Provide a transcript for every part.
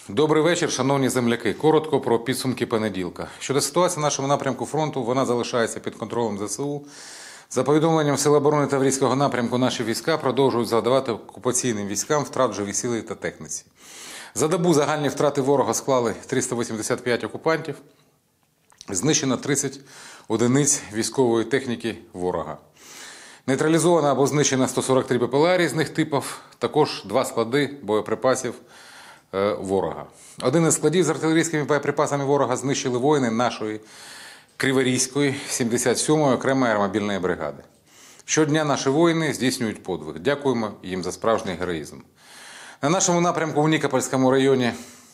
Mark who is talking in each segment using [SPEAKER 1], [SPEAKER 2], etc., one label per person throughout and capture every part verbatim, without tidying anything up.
[SPEAKER 1] Добрий вечір, шановні земляки. Коротко про підсумки понеділка. Щодо ситуації в нашому напрямку фронту, вона залишається під контролем зе се у. За повідомленням Сил оборони Таврійського напрямку, наші війська продовжують завдавати окупаційним військам втрат в живій силі та техніці. За добу загальні втрати ворога склали триста вісімдесят п'ять окупантів. Знищено тридцять одиниць військової техніки ворога. Нейтралізовано або знищено сто сорок три БПЛА різних типів, також два склади боєприпасів ворога. Один із складів з артилерійськими боєприпасами ворога знищили воїни нашої Криворізької сімдесят сьомої окремої аеромобільної бригади. Щодня наші воїни здійснюють подвиг. Дякуємо їм за справжній героїзм. На нашому напрямку в Нікопольському районі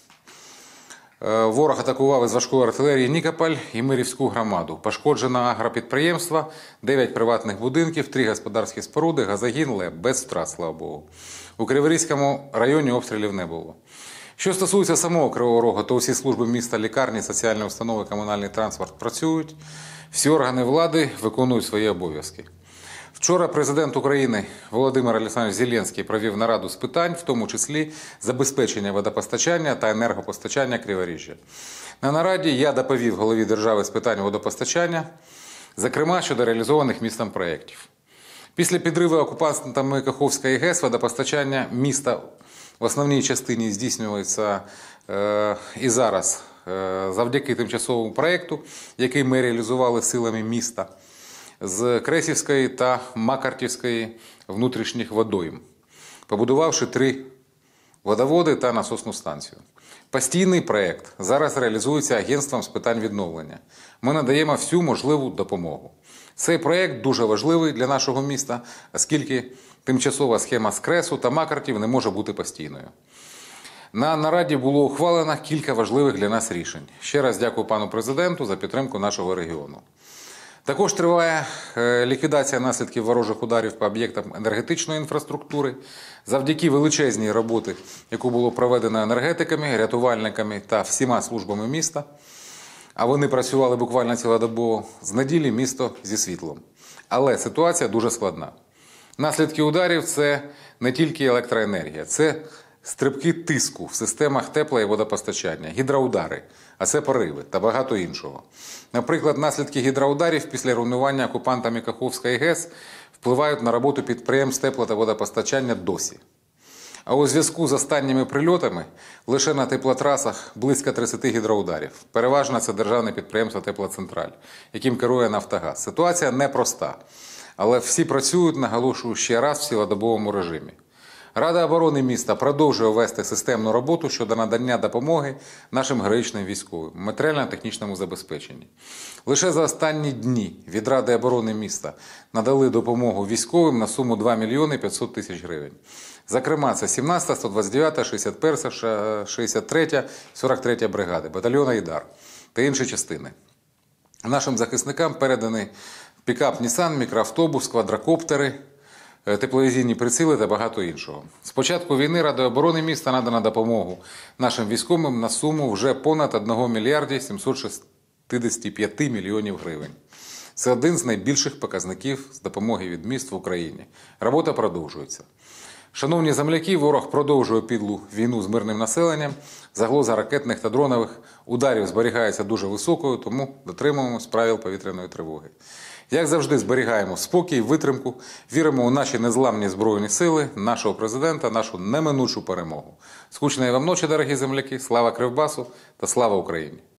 [SPEAKER 1] ворог атакував із важкої артилерії Нікополь і Мирівську громаду. Пошкоджено агропідприємства, дев'ять приватних будинків, три господарські споруди, газогін, ЛЕП, без втрат, слава Богу. У Криворізькому районі обстрілів не було. Що стосується самого Кривого Рогу, то усі служби міста, лікарні, соціальні установи, комунальний транспорт працюють. Всі органи влади виконують свої обов'язки. Вчора президент України Володимир Олександрович Зеленський провів нараду з питань, в тому числі забезпечення водопостачання та енергопостачання Криворіжжя. На нараді я доповів голові держави з питань водопостачання, зокрема щодо реалізованих містом проєктів. Після підриву окупантами Каховської ГЕС водопостачання міста в основній частині здійснюється е, і зараз е, завдяки тимчасовому проєкту, який ми реалізували силами міста з Кресівської та Макартівської внутрішніх водойм, побудувавши три водоводи та насосну станцію. Постійний проєкт зараз реалізується агентством з питань відновлення. Ми надаємо всю можливу допомогу. Цей проєкт дуже важливий для нашого міста, оскільки тимчасова схема з Кресу та Макартів не може бути постійною. На нараді було ухвалено кілька важливих для нас рішень. Ще раз дякую пану президенту за підтримку нашого регіону. Також триває ліквідація наслідків ворожих ударів по об'єктам енергетичної інфраструктури. Завдяки величезній роботі, яку було проведено енергетиками, рятувальниками та всіма службами міста, а вони працювали буквально цілодобово, з неділі місто зі світлом. Але ситуація дуже складна. Наслідки ударів – це не тільки електроенергія, це стрибки тиску в системах тепла і водопостачання, гідроудари, а це пориви та багато іншого. Наприклад, наслідки гідроударів після руйнування окупантами Каховської ГЕС впливають на роботу підприємств тепла та водопостачання досі. А у зв'язку з останніми прильотами лише на теплотрасах близько тридцять гідроударів. Переважно це державне підприємство «Теплоцентраль», яким керує «Нафтогаз». Ситуація непроста, але всі працюють, наголошую ще раз, в цілодобовому режимі. Рада оборони міста продовжує вести системну роботу щодо надання допомоги нашим героїчним військовим у матеріально-технічному забезпеченні. Лише за останні дні від Ради оборони міста надали допомогу військовим на суму два мільйони п'ятсот тисяч гривень. Зокрема, це сімнадцята, сто двадцять дев'ята, шістдесят перша, шістдесят третя, сорок третя бригади, батальйон «Айдар» та інші частини. Нашим захисникам передані пікап «Нісан», мікроавтобус, квадрокоптери, тепловізійні приціли та багато іншого. З початку війни Радою оборони міста надано допомогу нашим військовим на суму вже понад один мільярд сімсот шістдесят п'ять мільйонів гривень. Це один з найбільших показників з допомоги від міст в Україні. Робота продовжується. Шановні земляки, ворог продовжує підлу війну з мирним населенням. Загроза ракетних та дронових ударів зберігається дуже високою, тому дотримуємося правил повітряної тривоги. Як завжди, зберігаємо спокій, витримку, віримо у наші незламні Збройні сили, нашого президента, нашу неминучу перемогу. Скучної вам ночі, дорогі земляки, слава Кривбасу та слава Україні!